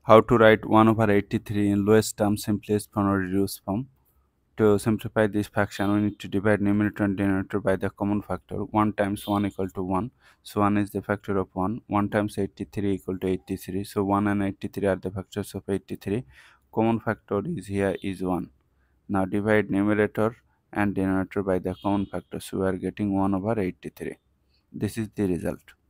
How to write 1 over 83 in lowest term, simplest form or reduced form. To simplify this fraction, we need to divide numerator and denominator by the common factor. 1 times 1 equal to 1. So 1 is the factor of 1. 1 times 83 equal to 83. So 1 and 83 are the factors of 83. Common factor is here is 1. Now divide numerator and denominator by the common factor. So we are getting 1 over 83. This is the result.